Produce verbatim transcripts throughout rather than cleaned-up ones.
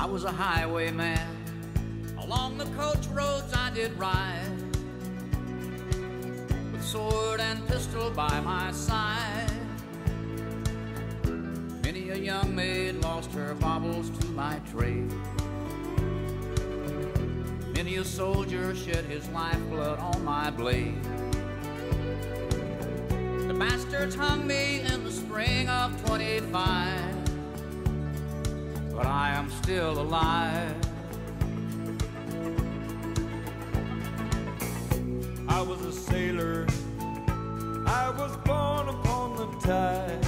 was a highwayman. Along the coach roads I did ride, with sword and pistol by my side. Many a young maid lost her baubles to my trade. Many a soldier shed his lifeblood on my blade. The bastards hung me in the spring of twenty-five, but I am still alive. I was a sailor, I was born upon the tide.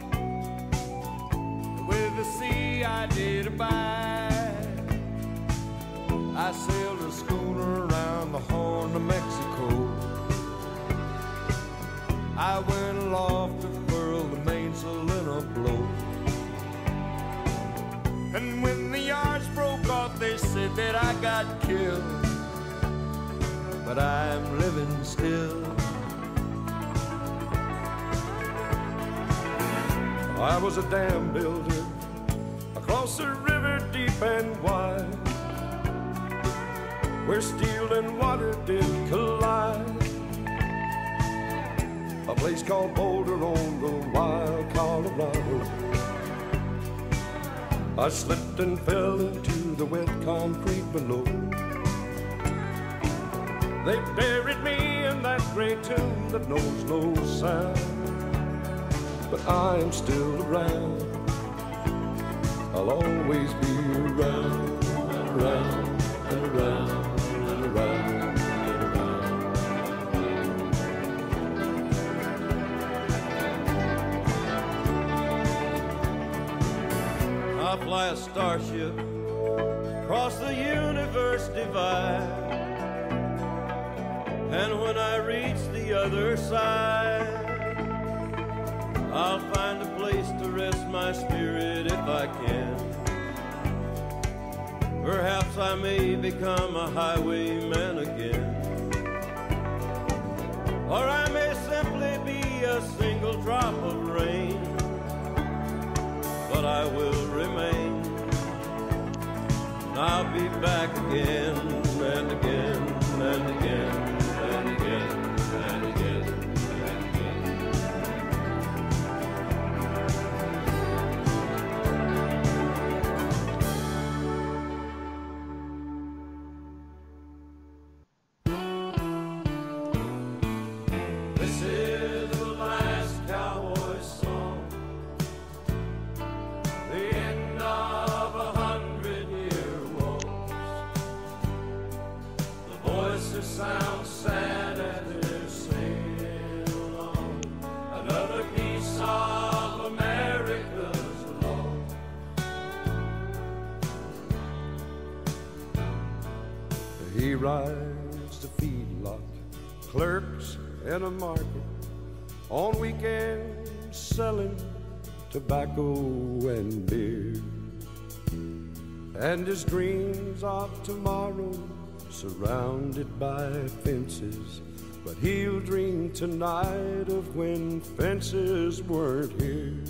With the sea I did abide. I sailed a schooner around the Horn of Mexico. I went aloft to furl the mainsail in a blow. And when the yards broke off, they said that I got killed. But I'm living still. I was a dam builder across a river deep and wide, where steel and water did collide. A place called Boulder on the wild Colorado. I slipped and fell into the wet concrete below. They buried me in that great tomb that knows no sound. But I am still around. I'll always be around and around and around and around and around. I fly a starship across the universe divide. And when I reach the other side, I'll find a place to rest my spirit if I can. Perhaps I may become a highwayman again. Or I may simply be a single drop of rain. But I will remain. And I'll be back again and again and again. And again, and again, and again. This is the last cowboy song, the end of a hundred-year waltz. The voices sound sad as they're singing along another piece of America's law. He rides the feedlot, clerks in a market, on weekends selling tobacco and beer. And his dreams of tomorrow surrounded by fences, but he'll dream tonight of when fences weren't here.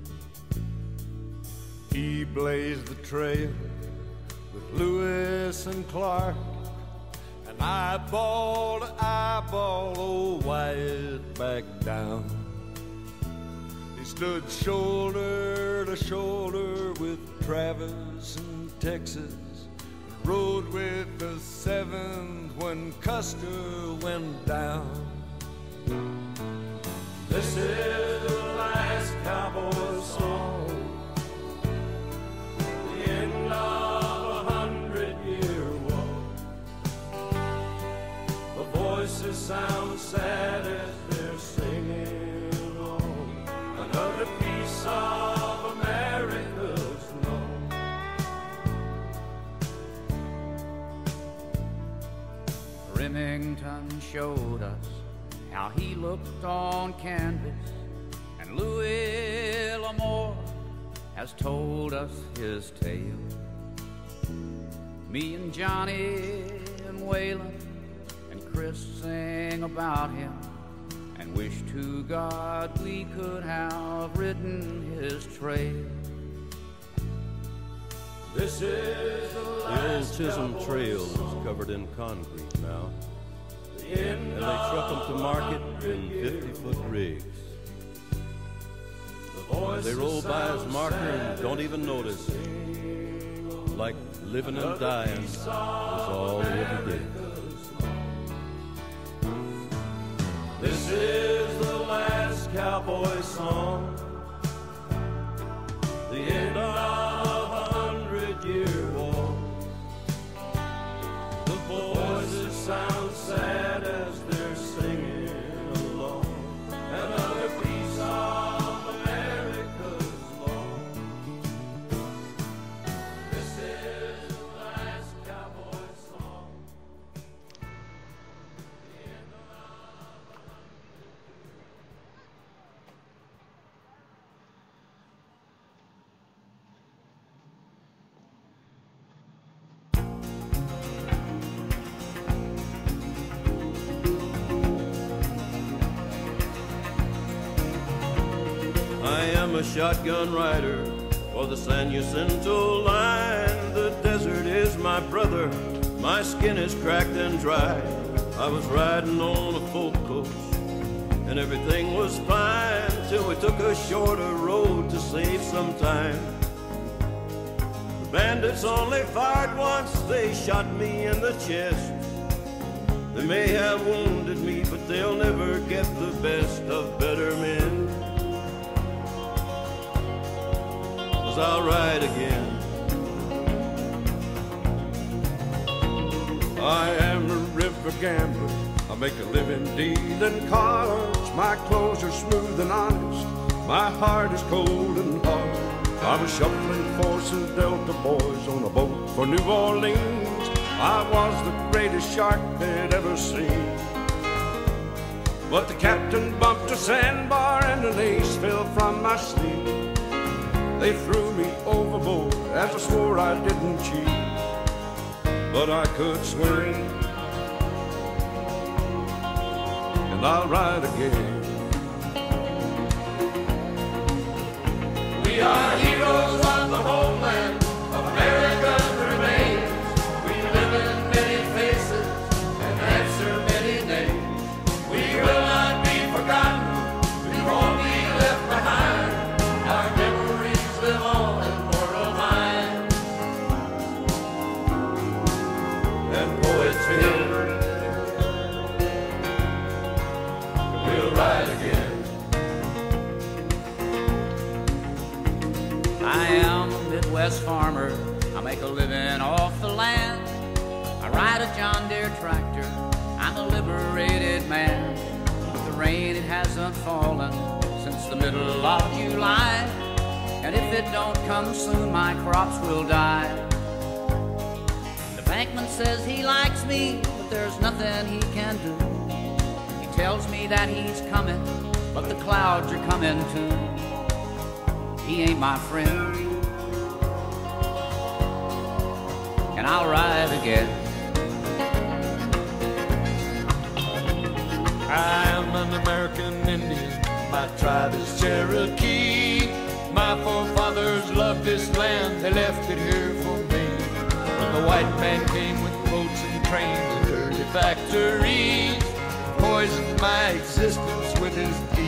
He blazed the trail with Lewis and Clark, and eyeball to eyeball, old Wyatt back down. He stood shoulder to shoulder with Travis in Texas, rode with the seventh when Custer went down. This is the last cowboy song, the end of a hundred-year war. The voices sound sad as they're singing on another piece of America's law. Remington showed us how he looked on canvas, and Louis L'Amour has told us his tale. Me and Johnny and Waylon and Chris sing about him, and wish to God we could have ridden his trail. This is the, the old Chisholm Trail is covered in concrete now, and they truck them to market in fifty-foot rigs. They roll by his marker and don't even notice, like living and dying is all he ever did. This is the last cowboy song, the end of a hundred-year war. The voices sound sad as they're singing along, another piece of America's law. This is the last cowboy song. I am a shotgun rider for the San Jacinto line. The desert is my brother, my skin is cracked and dry. I was riding on a folk coach and everything was fine till we took a shorter road to save some time. The bandits only fired once, they shot me in the chest. They may have wounded me, but they'll never get the best of better men. 'Cause I'll ride again. I am a river gambler, I make a living dealing cards. My clothes are smooth and honest, my heart is cold and hard. I was shuffling for some Delta boys on a boat for New Orleans. I was the greatest shark they'd ever seen. But the captain bumped a sandbar and an ace fell from my sleeve. They threw me overboard as I swore I didn't cheat, but I could swim, and I'll ride again. We are heroes of the homeland, America remains. We live in many faces and answer many names. We will not be forgotten, we won't be left behind. Our memories live on in mortal mind, and poets hymn, we'll ride again. I am a Midwest farmer, I make a living off the land. I ride a John Deere tractor, I'm a liberated man. With the rain it hasn't fallen since the middle of July, and if it don't come soon my crops will die. The bankman says he likes me, but there's nothing he can do. He tells me that he's coming, but the clouds are coming too. He ain't my friend, and I'll ride again. I am an American Indian, my tribe is Cherokee. My forefathers loved this land, they left it here for me. When the white man came with boats and trains and dirty factories, poisoned my existence with his deep